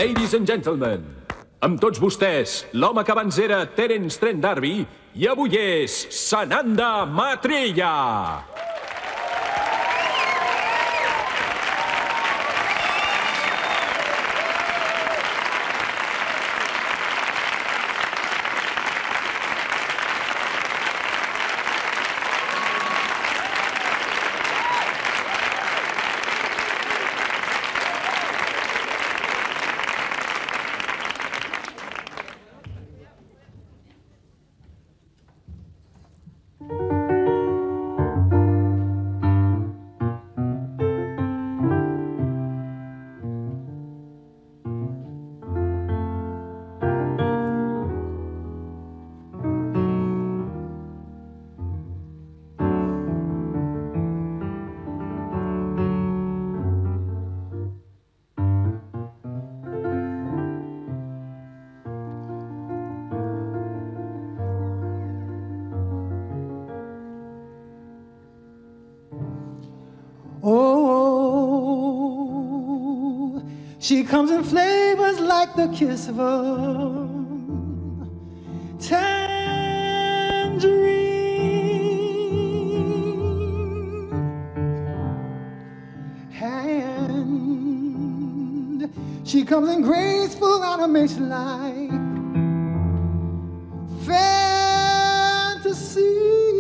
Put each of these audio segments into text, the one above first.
Ladies and gentlemen, amb tots vostès, l'home que abans era Terence Trent D'Arby i avui és Sananda Matrilla. Oh, she comes in flavors like the kiss of a tangerine, and she comes in graceful animation like fantasy.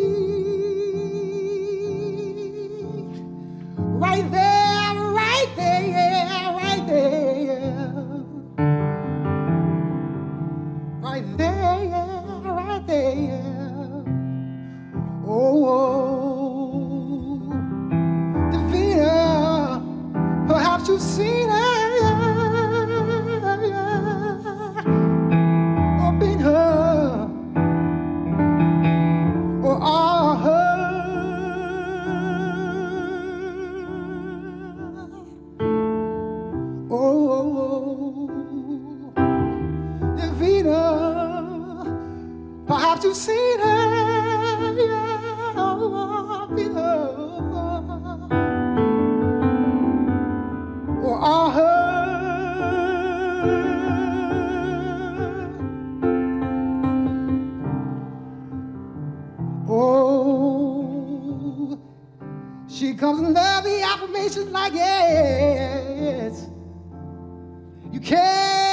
Right there, right there, right there. Right there, right there. Oh, Davina, perhaps you've seen her or been her or are her. Perhaps you've seen her, yeah, been her, or are her. Oh, she comes in lovely affirmations like yes, you can.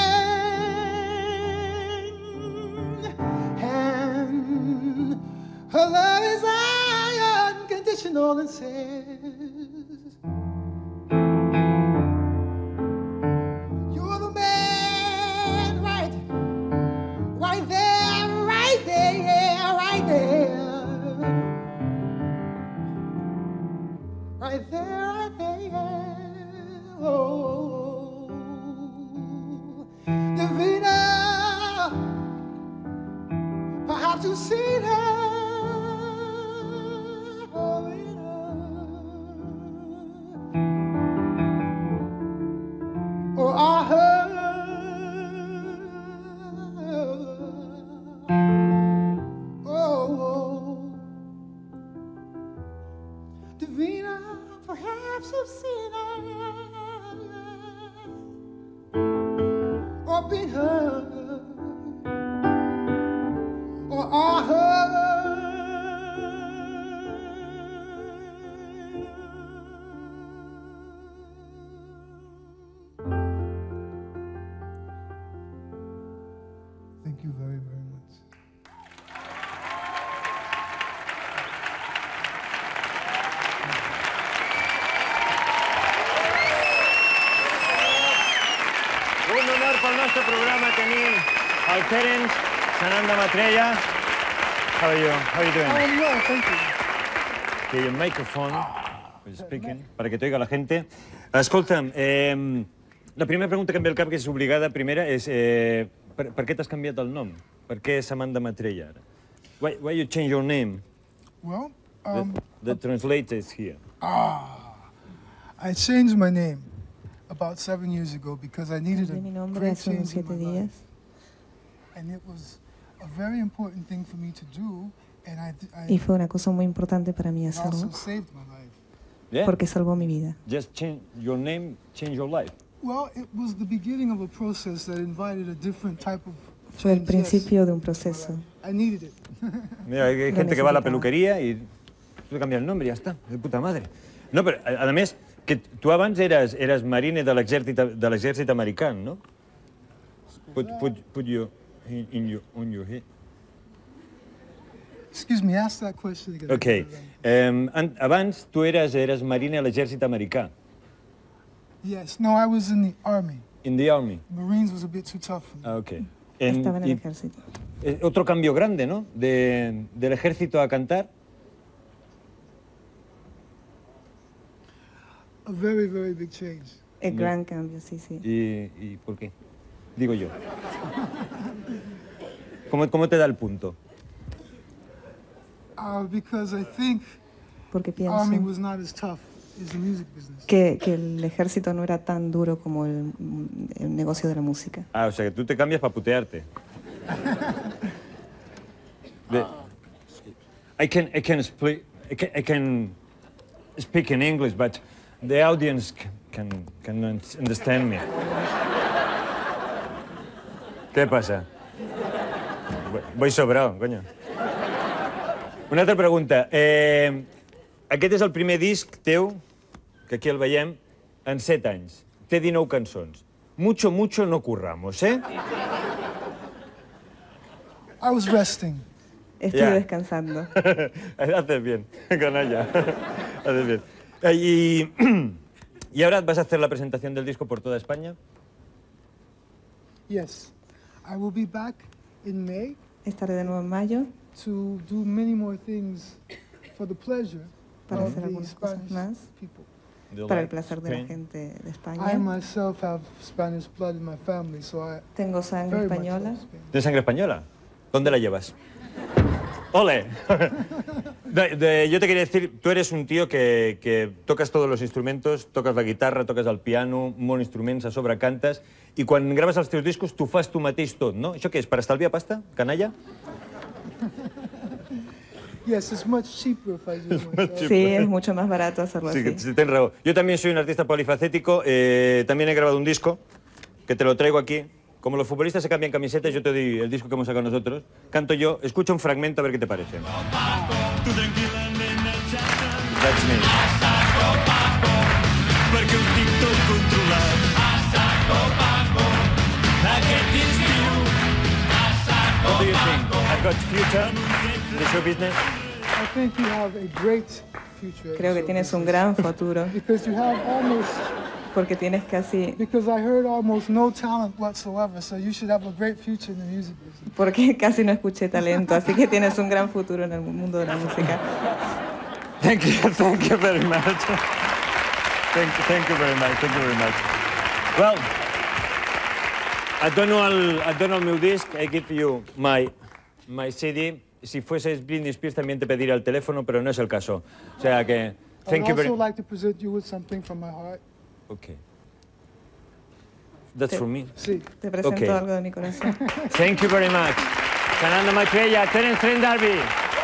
Her love is unconditional and says, you're the man, right, right there, right there, yeah, right there, right there, right there. Oh, Davina, perhaps you've seen her. Or are her. Oh, Davina, perhaps you've seen her or been her or are her. Thank you very, very much. Un honor pel nostre programa tenir el Terence Sananda Matrilla. How are you? How are you doing? Oh, well, thank you. Okay, your microphone is speaking, para que t'oiga la gente. Escolta'm, la primera pregunta que em ve al cap, que és obligada, primera, és per què t'has canviat el nom? Per què Sananda Matrilla? Why you change your name? Well, the translator is here. I changed my name about 7 years ago because I needed a great change in my life. And it was a very important thing for me to do, and Y fue una cosa muy importante para mí it hacerlo, also saved my life. Yeah. porque salvó mi vida. Just change your name, change your life. Well, it was the beginning of a process that invited a different type of Fue el change, principio de un proceso. I needed it. Mira, hay Lo gente que va a la necesitaba. peluqueria i tu canvies el nombre i ja està, de puta madre. No, però, a més, que tu abans eres marine de l'exèrcit americà, no? Put you on your head. Excuse me, ask that question again. Ok. Abans tu eres marine a l'exèrcit americà. Yes, no, I was in the Army. In the army. Marines was a bit too tough for me. Ah, ok. Estaba en el y- ejército. Otro cambio grande, ¿no? Del ejército a cantar. A very, very big change. El gran cambio, sí, sí. ¿Y por qué? Digo yo. ¿Cómo te da el punto? Because I think Porque Army pienso was not as tough as the music business. que el ejército no era tan duro como el negocio de la música. Ah, o sea, que tú te cambias para putearte. I can speak in English, but the audience can understand me. ¿Qué pasa? Voy sobrado, coño. Una altra pregunta. Aquest és el primer disc teu, que aquí el veiem, en 7 anys. Té 19 cançons. Mucho no curramos, ¿eh? I was resting. Estoy Ya. descansando. Haces bien, canalla. Haces bien. ¿Y ahora vas a hacer la presentación del disco por toda España? Yes. I will be back in May Estaré de nuevo en mayo to do many more things for the pleasure para of hacer the algunas cosas Spanish más, people. para el placer de la Spain. gente de I España. myself have Spanish blood in my family, so I Tengo sangre very much española. love Spain. ¿Tienes sangre española? ¿Dónde la llevas? ¡Ole! Yo te quería decir, tú eres un tío que tocas todos los instrumentos, tocas la guitarra, tocas el piano, molt instruments, a sobre cantes, i quan graves els teus discos tu fas tu mateix tot, no? Això què és, per estalviar pasta, canalla? Yes, it's much cheaper if I do it myself. Sí, es mucho más barato hacerlo Sí, así. sí, tienes razón. Yo también soy un artista polifacético, también he grabado un disco, que te lo traigo aquí. Como los futbolistas se cambian camisetas, yo te doy el disco que hemos sacado nosotros. Canto yo, escucha un fragmento a ver qué te parece. That's me. Perquè ho tinc tot controlat. Aquest estiu. What do you think? I've got future in the show business. I think you have a great future. in Creo que show tienes un business. gran futuro Because you have almost, porque tienes casi, because I heard almost no talent whatsoever, so you should have a great future in the music business. porque casi no escuché talento, así que tienes un gran futuro en el mundo de la música. Thank you very much. Thank you very much. Well, et dono el meu disc, I give you my CD. Si fueses Britney Spears también te pediría el teléfono, pero no es el caso. O sea que, I thank you would very also like to present you with something from my heart. Okay. That's for me. See, Te presento Ok. algo de mi corazón. Thank you very much. Sananda Maitreya, Terence Trent D'Arby.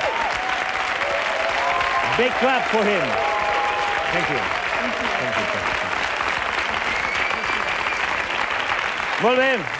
Big clap for him. Thank you. Thank you. Molt bé.